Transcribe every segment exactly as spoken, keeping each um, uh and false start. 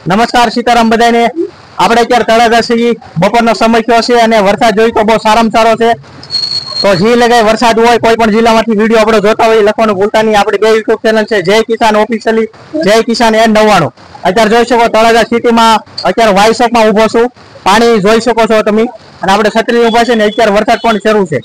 નમસ્કાર સીતારામ બધાને। આપણે અત્યારે તળાજા છીએ, બપોરનો સમય થયો છે અને વરસાદ જોઈ તો બહુ સારામાં સારો છે। તો જે લગાય વરસાદ હોય કોઈ પણ જિલ્લામાંથી વિડીયો આપણે જોતા હોય લખવાનું ભૂલતા નહીં। આપણી બે યુટ્યુબ ચેનલ છે, જય કિસાન ઓફિશિયલી, જય કિસાન એન નવ્વાણું। અત્યારે જોઈ શકો તળાજા સિટીમાં અત્યારે વાઇસોકમાં ઊભો છું, પાણી જોઈ શકો છો તમે। અને આપણે છત્રી ઊભા છે ને અત્યારે વરસાદ પણ શરૂ છે।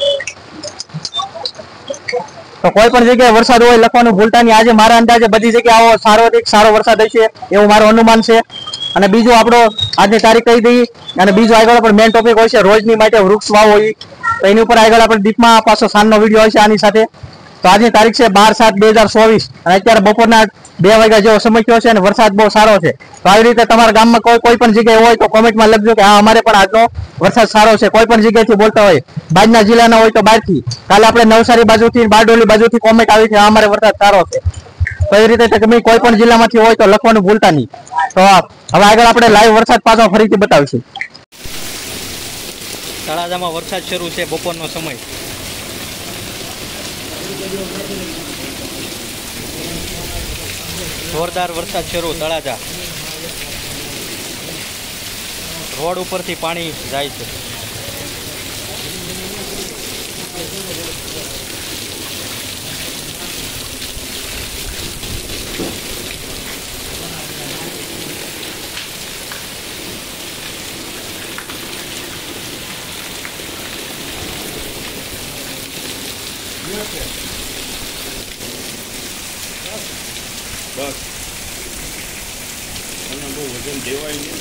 તો કોઈ પણ જગ્યાએ વરસાદ હોય લખવાનું ભૂલતા નહીં। આજે મારા અંદાજે બધી જગ્યાએ આવો સાર્વત્રિક સારો વરસાદ હશે એવું મારું અનુમાન છે। અને બીજું આપણો આજની તારીખ કહી દઈએ અને બીજું આગળ પણ મેઇન ટોપિક હોય છે રોજની માટે વૃક્ષ વાવો હોય, તો એની ઉપર આગળ આપણે દીપમાં પાછો સાંજનો વિડીયો હોય છે આની સાથે। તો આજની તારીખ છે બાર સાત બે હજાર ચોવીસ અને અત્યારે બપોરના બે વાગ્યા જેવો સમય થયો છે અને વરસાદ બહુ સારો છે। તો આવી રીતે તમારા ગામમાં કોઈ કોઈ પણ જગ્યાએ હોય તો કોમેન્ટમાં લખજો કે હા અમારે પણ આજનો વરસાદ સારો છે। કોઈ પણ જગ્યાએથી બોલતા હોય, બહારના જિલ્લાના હોય તો બહારથી, કાલે આપણે નવસારી બાજુથી બારડોલી બાજુથી કોમેન્ટ આવી છે અમારે વરસાદ સારો છે। તો એ રીતે તમે કોઈ પણ જિલ્લામાંથી હોય તો લખવાનું ભૂલતા નહીં। તો હવે આગળ આપણે લાઈવ વરસાદ પાછો ફરીથી બતાવીશું। તળાજામાં વરસાદ શરૂ છે, બપોરનો સમય। જોરદાર વરસાદ શરૂ તળાજા, રોડ ઉપરથી પાણી જાય છે। બસ અને બહુ વજન દેવાય નહીં।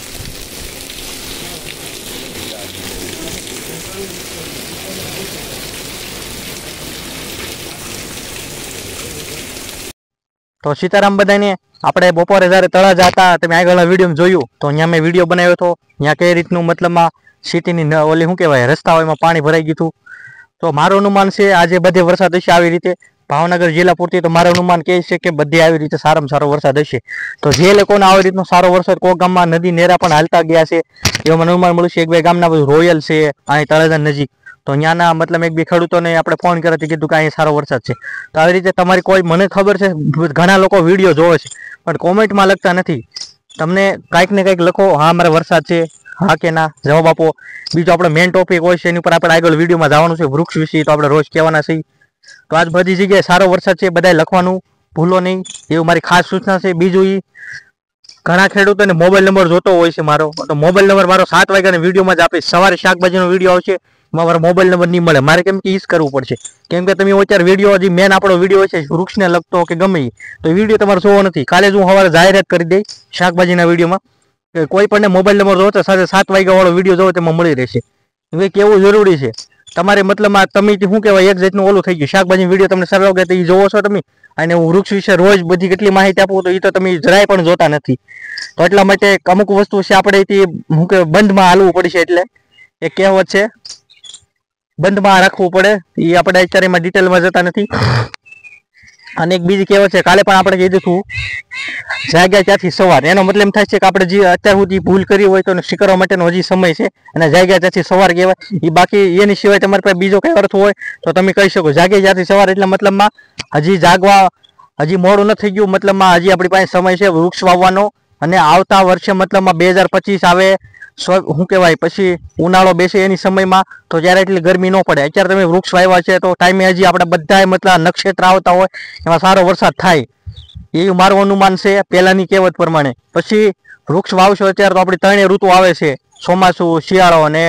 તો સીતારામ બધાને। આપણે બપોરે જ્યારે તળાજા હતા તમે આગળના વિડીયો જોયું તો અહીંયા મેં વિડીયો બનાવ્યો હતો, ત્યાં કઈ રીતનું મતલબમાં સિટીની ઓલી શું કહેવાય રસ્તાઓમાં પાણી ભરાઈ ગયું હતું। તો મારું અનુમાન છે આજે બધે વરસાદ હશે આવી રીતે, ભાવનગર જિલ્લા પૂરતી તો મારું અનુમાન કહે છે કે બધી આવી રીતે સારામાં સારો વરસાદ હશે। તો જે લોકોને આવી રીતનો સારો વરસાદ કોઈ ગામમાં નદી નેરા પણ હાલતા ગયા છે એવું મને અનુમાન મળ્યું છે। એક બે ગામના બધું રોયલ છે અહીં તળાજા નજીક, તો ત્યાંના મતલબ એક બે ખેડૂતોને આપણે ફોન કર્યો કીધું કે અહીં સારો વરસાદ છે। તો આવી રીતે તમારી કોઈ મને ખબર છે ઘણા લોકો વિડીયો જોવે છે પણ કોમેન્ટમાં લખતા નથી। તમને કાંઈક ને કંઈક લખો, હા અમારે વરસાદ છે, હા કે ના જવાબ આપો। બીજો આપણે મેઇન ટોપિક હોય છે એની ઉપર આપણે આગળ વિડીયોમાં જવાનું છે વૃક્ષ વિશે, તો આપણે રોજ કહેવાના છીએ। તો આજ બધી જગ્યાએ સારો વરસાદ છે, બધાએ લખવાનું ભૂલો નહીં એવું મારી ખાસ સૂચના છે। બીજું એ ઘણા ખેડૂતોને મોબાઈલ નંબર જોતો હોય છે મારો, તો મોબાઈલ નંબર મારો સાત વાગ્યાના વિડીયોમાં જ આપીશ। સવારે શાકભાજીનો વિડીયો આવશે મારો મોબાઈલ નંબર નહીં મળે મારે, કેમ કે ઈ જ કરવું પડશે। કેમ કે તમે અત્યારે વિડીયો હજી મેન આપણો વિડીયો છે વૃક્ષને લગતો કે ગમે તો એ વિડીયો તમારે જોવો નથી। કાલે જ હું સવારે જાહેરાત કરી દઈ શાકભાજીના વિડીયોમાં કે કોઈ પણ મોબાઈલ નંબર જોતો સાથે સાત વાગ્યા વાળો વિડીયો જોવો તેમાં મળી રહેશે। એ કેવું જરૂરી છે તમારે, મતલબમાં તમે શું કહેવાય એક જાતનું ઓલું થઈ ગયું શાકભાજી વિડીયો તમને સારો લાગે તો એ જોવો છો તમે, અને હું વૃક્ષ વિશે રોજ બધી કેટલી માહિતી આપું તો એ તો તમે જરાય પણ જોતા નથી। તો એટલા માટે અમુક વસ્તુ છે આપણે શું કે બંધમાં હાલવું પડશે, એટલે એ કહેવત છે બંધમાં રાખવું પડે, એ આપણે અત્યારે એમાં ડિટેલમાં જતા નથી। અને એક બીજી કહેવત છે કાલે પણ આપણે કીધું હતું જાગ્યા ત્યાંથી સવાર, એનો મતલબ એમ થાય છે કે આપણે જે અત્યાર સુધી ભૂલ કરી હોય તો સ્વીકારવા માટેનો હજી સમય છે અને જાગ્યા ત્યાંથી સવાર કહેવાય। એ બાકી એની સિવાય તમારી પાસે બીજો કઈ અર્થ હોય તો તમે કહી શકો જાગ્યા ત્યાંથી સવાર, એટલે મતલબમાં હજી જાગવા હજી મોડું ન થઈ ગયું, મતલબમાં હજી આપણી પાસે સમય છે વૃક્ષ વાવવાનો। અને આવતા વર્ષે મતલબમાં બે હજાર પચીસ આવે શું કહેવાય પછી ઉનાળો બેસે એની સમયમાં તો જ્યારે એટલી ગરમી ન પડે। અત્યારે તમે વૃક્ષ વાવ્યા છે તો ટાઈમે હજી આપણે બધા મતલબ નક્ષત્ર આવતા હોય એમાં સારો વરસાદ થાય એવું મારું અનુમાન છે પહેલાની કહેવત પ્રમાણે। પછી વૃક્ષ વાવશો અત્યારે તો આપણી ત્રણેય ઋતુ આવે છે, ચોમાસું, શિયાળો અને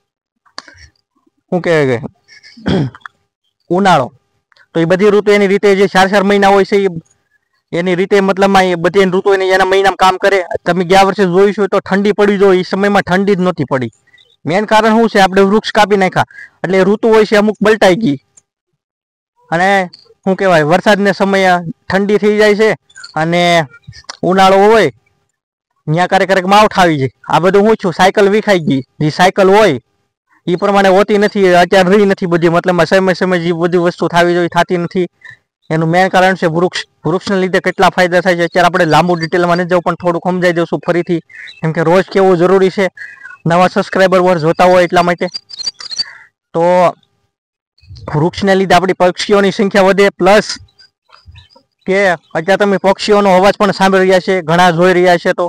શું કહેવાય ઉનાળો। તો એ બધી ઋતુ એની રીતે જે ચાર ચાર મહિના હોય છે એની રીતે મતલબમાં એ બધી ઋતુ એની એના મહિનામાં કામ કરે। તમે ગયા વર્ષે જોઈશું તો ઠંડી પડી જો એ સમયમાં ઠંડી જ નહોતી પડી, મેન કારણ શું છે આપણે વૃક્ષ કાપી નાખ્યા એટલે ઋતુ હોય છે અમુક પલટાઈ ગઈ, અને શું કહેવાય વરસાદને સમયે ઠંડી થઈ જાય છે અને ઉનાળો હોય ત્યાં ક્યારેક ક્યારેક માવઠ આવી જાય। આ બધું હું છું સાયકલ વિખાઈ ગઈ, જે સાયકલ હોય એ પ્રમાણે હોતી નથી, અત્યારે રહી નથી બધી, મતલબમાં સમય સમય જે બધી વસ્તુ થવી જોઈએ થતી નથી। એનું મેન કારણ છે વૃક્ષ। વૃક્ષને લીધે કેટલા ફાયદા થાય છે અત્યારે આપણે લાંબુ ડિટેલમાં નથી જવું પણ થોડુંક સમજાઈ દઈશું ફરીથી, કેમ કે રોજ કેવું જરૂરી છે નવા સબસ્ક્રાઈબર વર જોતા હોય એટલા માટે। તો વૃક્ષને લીધે આપણી પક્ષીઓની સંખ્યા વધે, પ્લસ કે અત્યારે તમે પક્ષીઓનો અવાજ પણ સાંભળી રહ્યા છે, ઘણા જોઈ રહ્યા છે, તો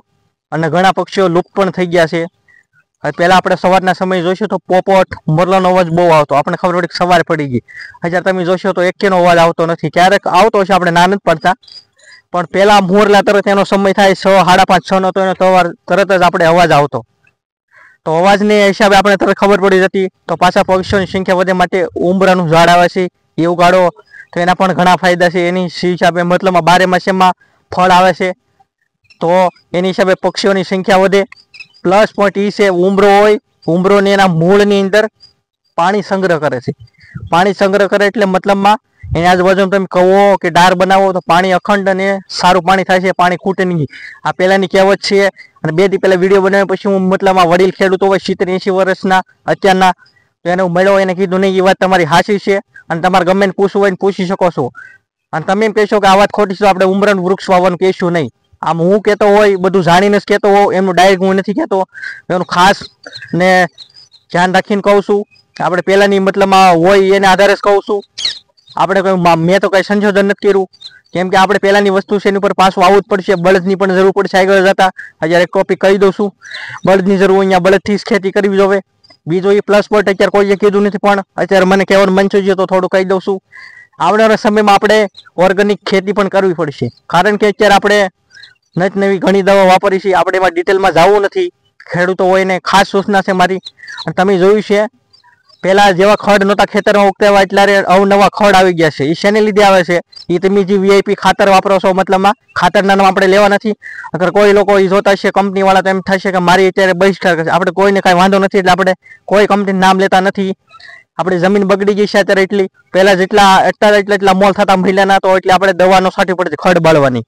અને ઘણા પક્ષીઓ લુપ્ત પણ થઈ ગયા છે. પહેલા આપણે સવારના સમયે જોઈશું તો પોપટ મોરલાનો અવાજ બહુ આવતો, આપણે ખબર પડી કે સવાર પડી ગઈ. અત્યારે તમે જોશો તો એકેનો અવાજ આવતો નથી. ક્યારેક આવતો છે, આપણે ના નથી પડતા, પણ પહેલા મોરલા તરત એનો સમય થાય છ સાડા પાંચ છ નો તો એનો તવાર તરત જ આપણે અવાજ આવતો. તો અવાજને હિસાબે આપણે તરત ખબર પડી જતી. તો પાછા પક્ષીઓની સંખ્યા વધે માટે ઉંબરાનું ઝાડ આવે છે એ ઉગાડો તો એના પણ ઘણા ફાયદા છે. એની હિસાબે મતલબ બારે માસ એમાં ફળ આવે છે તો એની હિસાબે પક્ષીઓની સંખ્યા વધે. પ્લસ પોઈન્ટ એ છે ઉંબરો હોય, ઉંબરોને એના મૂળની અંદર પાણી સંગ્રહ કરે છે. પાણી સંગ્રહ કરે એટલે મતલબમાં એની આજુબાજુ તમે કહો કે ડાર બનાવો તો પાણી અખંડ અને સારું પાણી થાય છે, પાણી ખૂટે નહીં. આ પહેલાંની કહેવત છે. અને બે દી પહેલાં વિડીયો બનાવ્યા પછી હું મતલબમાં વડીલ ખેડૂતો હોય સિત્તેર એંસી વર્ષના અત્યારના, તો એને મળ્યો, એને કીધું નહીં એ વાત તમારી સાચી છે અને તમારે ગમે એને પૂછવું હોય ને પૂછી શકો છો. અને તમે એમ કહેશો કે આ વાત ખોટી છે તો આપણે ઉંબરાનું વૃક્ષ વાવવાનું કહેશું નહીં. આમ હું કહેતો હોય બધું જાણીને જ કહેતો હોઉં, એમનું ડાયરેક્ટ હું નથી કહેતો, એનું ખાસ ને ધ્યાન રાખીને કહું છું. આપણે પહેલાંની મતલબમાં હોય એને આધારે જ કહું છું. આપણે કોઈ મેં તો કંઈ સંશોધન નથી કર્યું, કેમ કે આપણે પહેલાંની વસ્તુ છે એની ઉપર પાછું આવવું જ પડશે. બળદની પણ જરૂર પડશે આગળ જતા. અત્યારે એક ટોપિક કહી દઉં છું, બળદની જરૂર અહીંયા બળદથી જ ખેતી કરવી જોવે. બીજો એ પ્લસ પોઈન્ટ અત્યારે કોઈએ કીધું નથી, પણ અત્યારે મને કહેવાનું મન છે તો થોડું કહી દઉં છું. આવનારા સમયમાં આપણે ઓર્ગેનિક ખેતી પણ કરવી પડશે, કારણ કે અત્યારે આપણે નવી નવી ઘણી દવા વાપરી છે. આપણે એમાં ડિટેલમાં જવું નથી. ખેડૂતો હોય ને ખાસ સૂચના છે મારી. અને તમે જોયું છે પહેલા જેવા ખડ નહોતા ખેતરમાં ઉગતા એટલે અવનવા ખડ આવી ગયા છે. એ શેને લીધે આવે છે? એ તમે જે વીઆઈપી ખાતર વાપરો છો, મતલબમાં ખાતરના નામ આપણે લેવા નથી. અગર કોઈ લોકો એ જોતા છે કંપની વાળા તો એમ થશે કે મારી અત્યારે બહિષ્કાર કરશે. આપણે કોઈને કાંઈ વાંધો નથી એટલે આપણે કોઈ કંપનીનું નામ લેતા નથી. આપણી જમીન બગડી ગઈ છે અત્યારે એટલી. પહેલા જેટલા અત્યારે એટલા એટલા મોલ થતા મહિલાના તો એટલે આપણે દવાનો છાંટવી પડતી ખડ બાળવાની.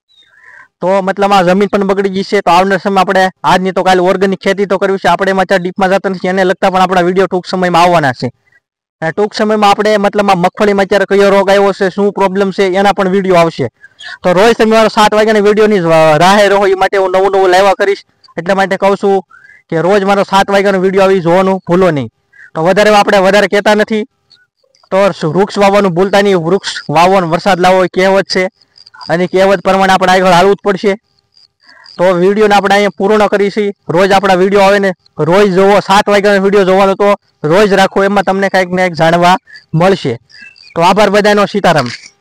તો મતલબ આ જમીન પણ બગડી ગઈ છે. તો આવનાર સમય આપણે આજની તો કાલે ઓર્ગેનિક ખેતી તો કરવી છે. આપણે એમાં ચાર ડીપમાં જતા નથી, એને લગતા પણ આપણા વિડીયો ટૂંક સમયમાં આવવાના છે. અને ટૂંક સમયમાં આપણે મતલબ મગફળીમાં અત્યારે કયો રોગ આવ્યો છે, શું પ્રોબ્લેમ છે, એના પણ વિડીયો આવશે. તો રોજ તમે મારો સાત વાગ્યાના વિડીયોની રાહે રહો, એ માટે હું નવું નવું લાવવા કરીશ. એટલા માટે કહું છું કે રોજ મારો સાત વાગ્યાનો વિડીયો આવી જોવાનું ભૂલો નહીં. તો વધારે આપણે વધારે કહેતા નથી, તો વૃક્ષ વાવવાનું ભૂલતા નહીં. વૃક્ષ વાવવાનો વરસાદ લાવો એ કહેવત છે અને કહેવત પ્રમાણે આપણે આગળ હાલવું જ પડશે. તો વિડીયોને આપણે અહીંયા પૂર્ણ કરીશું. રોજ આપણા વિડીયો આવે ને રોજ જોવો, સાત વાગ્યાનો વિડીયો જોવાનો તો રોજ રાખો, એમાં તમને કાંઈક ને કંઈક જાણવા મળશે. તો આભાર બધાનો. સીતારામ.